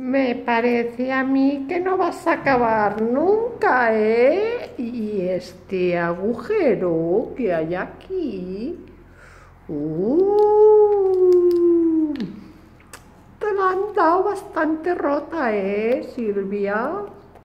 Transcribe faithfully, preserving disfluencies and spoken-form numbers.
Me parece a mí que no vas a acabar nunca, ¿eh? Y este agujero que hay aquí. Uh, te la han dado bastante rota, ¿eh, Silvia?